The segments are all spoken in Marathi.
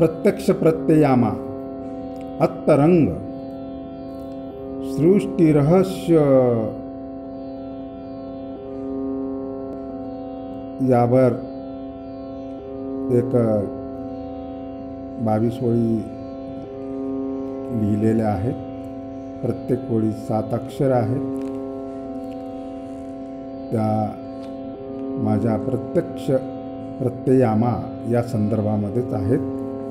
प्रत्यक्ष प्रत्ययामा अत्तरंग सृष्टी रहस्य यावर एक 22 ओळी लिहिलेल्या आहेत. प्रत्येक ओळीत 7 अक्षर आहेत. त्या माझ्या प्रत्यक्ष प्रत्ययामा या संदर्भामध्येच आहेत.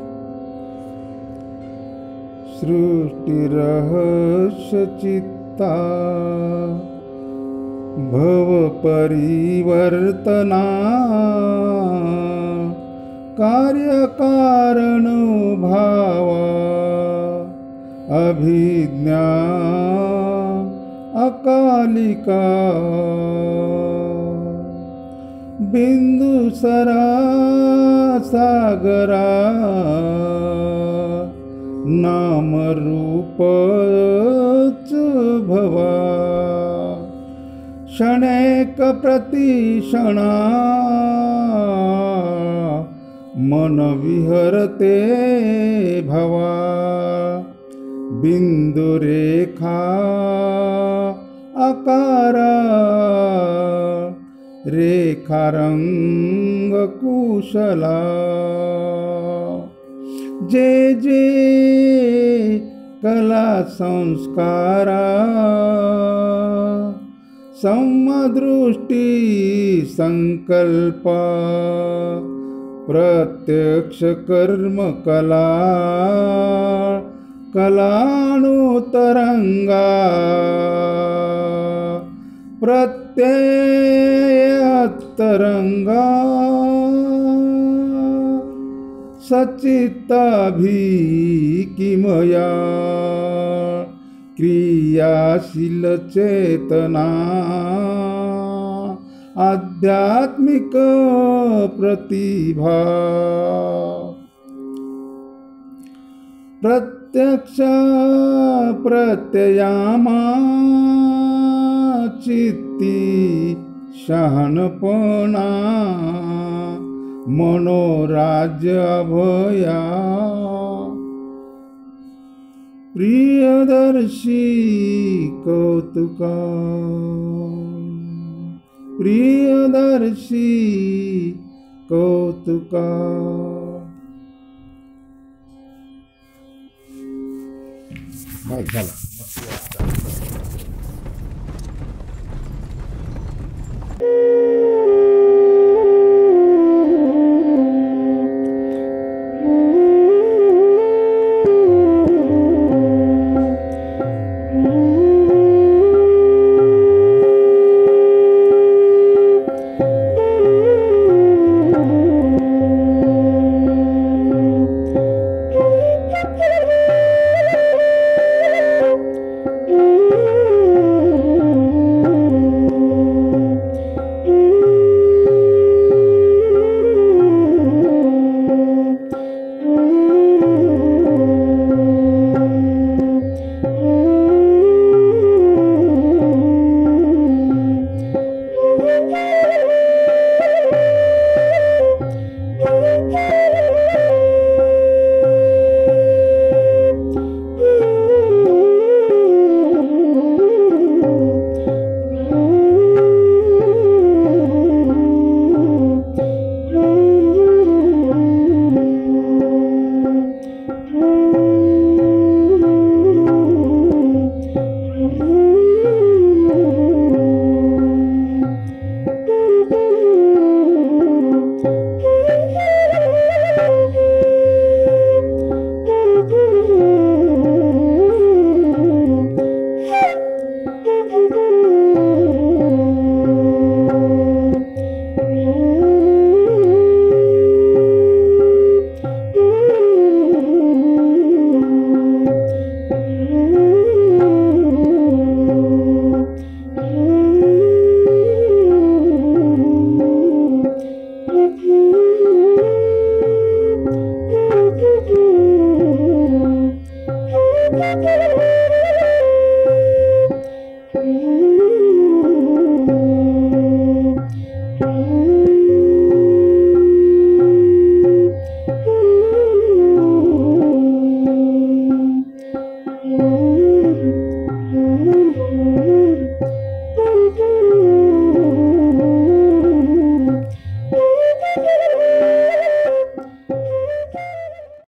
सृष्टी रहस्य चित्ता भव परिवर्तना कार्य कारण भावा अभिज्ञा अकालिका बिंदुसरा सागरा नाम रूपच भवा क्षणेक प्रतिक्षणा मन विहरते भवा बिंदुरेखा आकारा रेखारंग कुशला जे जे कला संस्कारा समदृष्टी संकल्पा प्रत्यक्ष कर्म कला कलानुतरंगा प्रत्ययतरंगा सचित्ताभिकिमया क्रियाशील चेतना आध्यात्मिक प्रतिभा प्रत्यक्ष प्रत्ययामा चित्ती शहाणपणा मनोराज्य अभया प्रियदर्शी कौतुका प्रियदर्शी कौतुका. झालं.